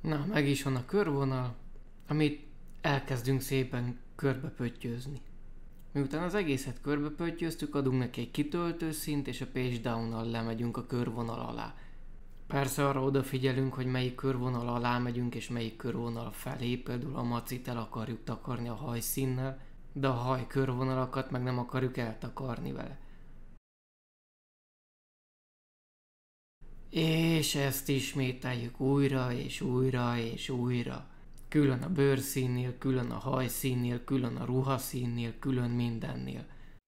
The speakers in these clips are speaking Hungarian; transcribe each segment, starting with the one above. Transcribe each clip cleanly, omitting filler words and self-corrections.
Na, meg is van a körvonal, amit elkezdünk szépen körbepöttyözni. Miután az egészet körbepöttyöztük, adunk neki egy kitöltőszint, és a page down-nal lemegyünk a körvonal alá. Persze arra odafigyelünk, hogy melyik körvonal alá megyünk, és melyik körvonal felé, például a macit el akarjuk takarni a hajszínnel, de a haj körvonalakat meg nem akarjuk eltakarni vele. És ezt ismételjük újra és újra és újra. Külön a bőrszínnél, külön a hajszínnél, külön a ruhaszínnél, külön mindennél.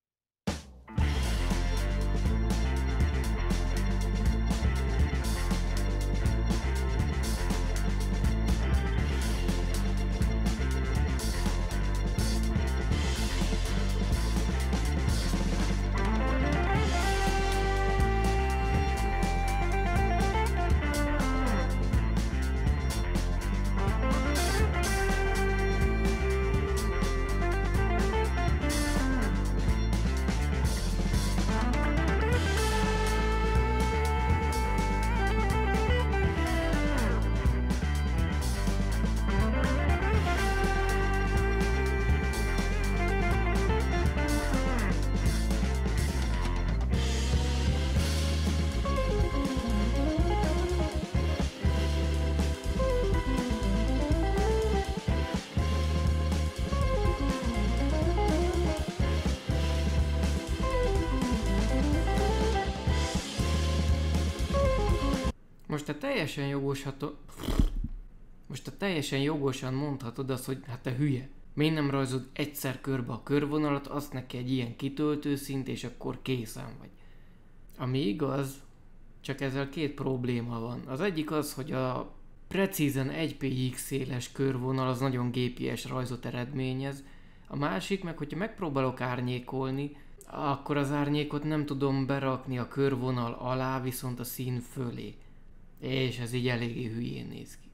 Most te teljesen jogosan mondhatod azt, hogy hát te hülye. Miért nem rajzod egyszer körbe a körvonalat, azt neki egy ilyen kitöltőszint, és akkor készen vagy. Ami igaz, csak ezzel két probléma van. Az egyik az, hogy a precízen 1px széles körvonal az nagyon GPS rajzot eredményez. A másik meg, hogyha megpróbálok árnyékolni, akkor az árnyékot nem tudom berakni a körvonal alá, viszont a szín fölé. És ez így eléggé hülyén néz ki.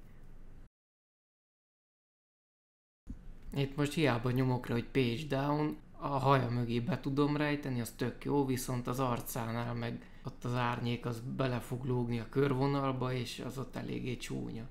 Itt most hiába nyomok rá, hogy page down, a haja mögé be tudom rejteni, az tök jó, viszont az arcánál meg ott az árnyék az bele fog lógni a körvonalba, és az ott eléggé csúnya.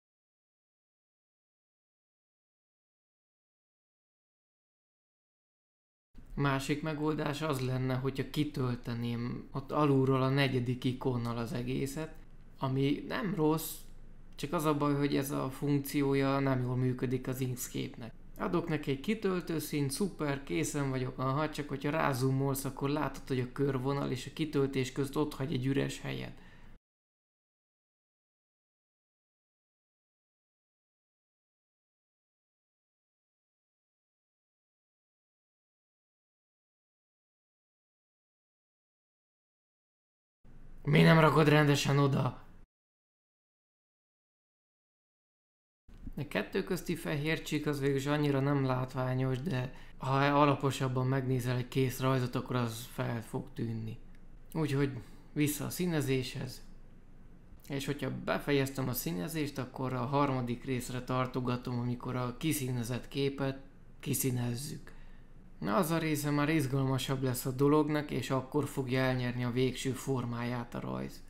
Másik megoldás az lenne, hogyha kitölteném ott alulról a 4. ikonnal az egészet, ami nem rossz, csak az a baj, hogy ez a funkciója nem jól működik az Inkscape-nek. Adok neki egy kitöltőszínt, szuper, készen vagyok, aha, csak hogyha rázumolsz, akkor látod, hogy a körvonal és a kitöltés közt ott hagy egy üres helyet. Mi nem rakod rendesen oda? A kettő közti fehér csík az végülis annyira nem látványos, de ha alaposabban megnézel egy kész rajzot, akkor az fel fog tűnni. Úgyhogy vissza a színezéshez. És hogyha befejeztem a színezést, akkor a harmadik részre tartogatom, amikor a kiszínezett képet kiszínezzük. Na, az a része már izgalmasabb lesz a dolognak, és akkor fogja elnyerni a végső formáját a rajz.